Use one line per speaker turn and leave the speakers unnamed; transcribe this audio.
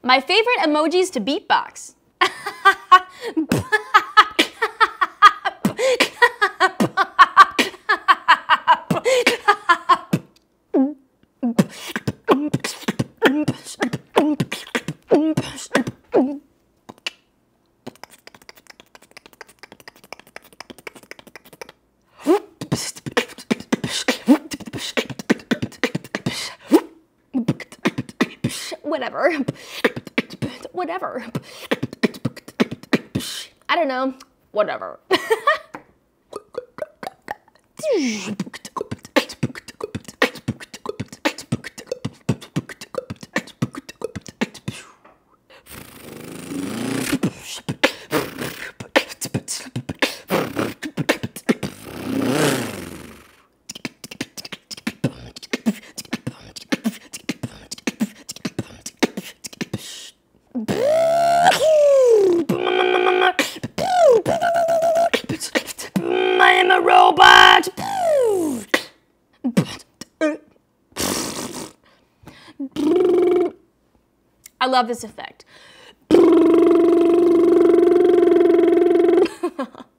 My favorite emojis to beatbox. Whatever. Whatever. I don't know. Whatever. I am a robot. I love this effect.